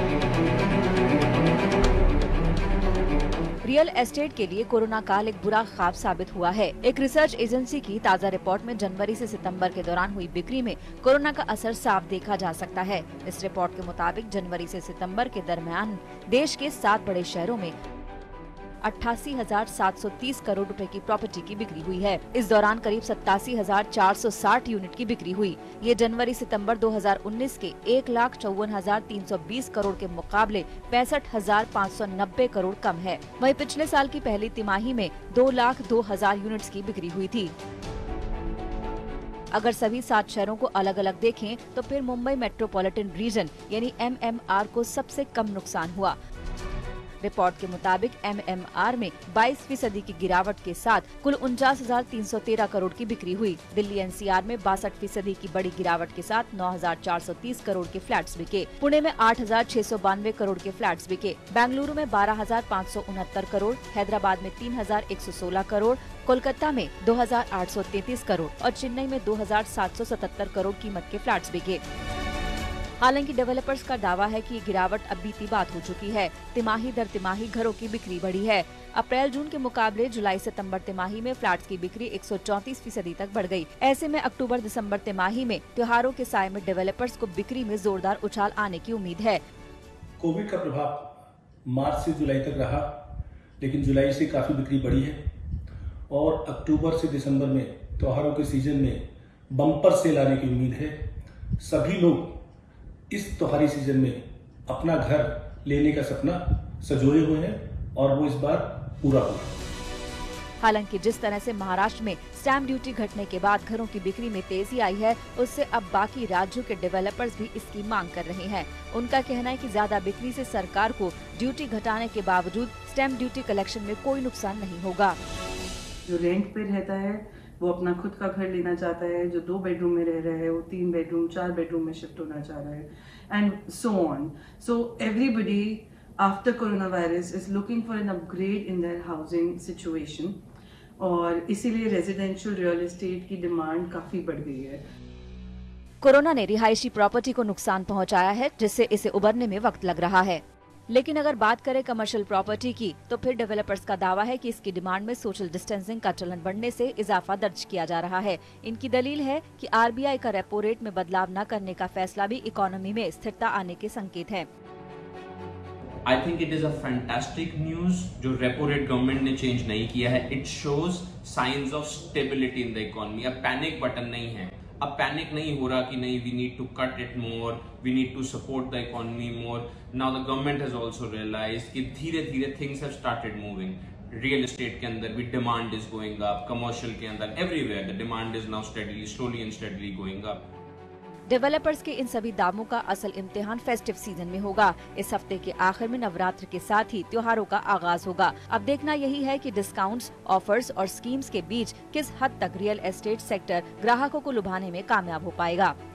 Real estate के लिए corona काल एक बुरा ख्वाब साबित हुआ है। एक रिसर्च एजेंसी की ताज़ा रिपोर्ट में जनवरी से सितंबर के दौरान हुई बिक्री में कोरोना का असर साफ देखा जा सकता है। इस रिपोर्ट के मुताबिक जनवरी से सितंबर के दरमियान देश के 7 बड़े शहरों में 88,730 करोड़ रुपए की प्रॉपर्टी की बिक्री हुई है। इस दौरान करीब 87,460 यूनिट की बिक्री हुई। ये जनवरी सितंबर 2019 के 1,54,320 करोड़ के मुकाबले 65,590 करोड़ कम है। वहीं पिछले साल की पहली तिमाही में 2,02,000 यूनिट्स की बिक्री हुई थी। अगर सभी 7 शहरों को अलग अलग देखें तो फिर मुंबई मेट्रोपॉलिटन रीजन यानी MMR को सबसे कम नुकसान हुआ। रिपोर्ट के मुताबिक MMR में 22% की गिरावट के साथ कुल 49,313 करोड़ की बिक्री हुई। दिल्ली NCR में 62% की बड़ी गिरावट के साथ 9,430 करोड़ के फ्लैट्स बिके। पुणे में 8,692 करोड़ के फ्लैट्स बिके। बेंगलुरु में 12,569 करोड़, हैदराबाद में 3,116 करोड़, कोलकाता में 2,833 करोड़ और चेन्नई में 2,777 करोड़ कीमत के फ्लैट्स बिके। हालांकि डेवलपर्स का दावा है कि ये गिरावट अब बीती बात हो चुकी है। तिमाही दर तिमाही घरों की बिक्री बढ़ी है। अप्रैल जून के मुकाबले जुलाई सितंबर तिमाही में फ्लैट्स की बिक्री 134% तक बढ़ गई। ऐसे में अक्टूबर दिसंबर तिमाही में त्योहारों के साए में डेवलपर्स को बिक्री में जोरदार उछाल आने की उम्मीद है। कोविड का प्रभाव मार्च से जुलाई तक रहा, लेकिन जुलाई से काफी बिक्री बढ़ी है और अक्टूबर से दिसंबर में त्योहारों के सीजन में बम्पर सेल आने की उम्मीद है। सभी लोग इस त्योहारी सीजन में अपना घर लेने का सपना सजोए हुए हैं और वो इस बार पूरा हुआ। हालांकि जिस तरह से महाराष्ट्र में स्टैंप ड्यूटी घटने के बाद घरों की बिक्री में तेजी आई है, उससे अब बाकी राज्यों के डेवलपर्स भी इसकी मांग कर रहे हैं। उनका कहना है कि ज्यादा बिक्री से सरकार को ड्यूटी घटाने के बावजूद स्टैंप ड्यूटी कलेक्शन में कोई नुकसान नहीं होगा। जो रेंट पे रहता है वो अपना खुद का घर लेना चाहता है, जो 2 बेडरूम में रह रहा है वो 3 बेडरूम 4 बेडरूम में शिफ्ट होना चाह रहा है, and so on. So everybody after corona virus is looking for an upgrade in their housing situation और इसीलिए रेजिडेंशियल रियल एस्टेट की डिमांड काफी बढ़ गई है। कोरोना ने रिहायशी प्रॉपर्टी को नुकसान पहुंचाया है, जिससे इसे उबरने में वक्त लग रहा है। लेकिन अगर बात करें कमर्शियल प्रॉपर्टी की, तो फिर डेवलपर्स का दावा है कि इसकी डिमांड में सोशल डिस्टेंसिंग का चलन बढ़ने से इजाफा दर्ज किया जा रहा है। इनकी दलील है कि RBI का रेपो रेट में बदलाव न करने का फैसला भी इकोनॉमी में स्थिरता आने के संकेत है। I think it is a fantastic news जो रेपो रेट गवर्नमेंट ने चेंज नहीं किया है। It shows signs of stability in the economy। अब पैनिक बटन नहीं है, अब पैनिक नहीं हो रहा कि नहीं we need to cut it more, we need to support the economy more। Now the government has also realized कि धीरे धीरे things have started moving। Real estate के अंदर भी demand is going up, commercial के अंदर everywhere the demand is now slowly and steadily going up। Developers के इन सभी दावों का असल इम्तिहान फेस्टिव सीजन में होगा। इस हफ्ते के आखिर में नवरात्र के साथ ही त्योहारों का आगाज होगा। अब देखना यही है कि डिस्काउंट्स, ऑफर्स और स्कीम्स के बीच किस हद तक रियल एस्टेट सेक्टर ग्राहकों को लुभाने में कामयाब हो पाएगा।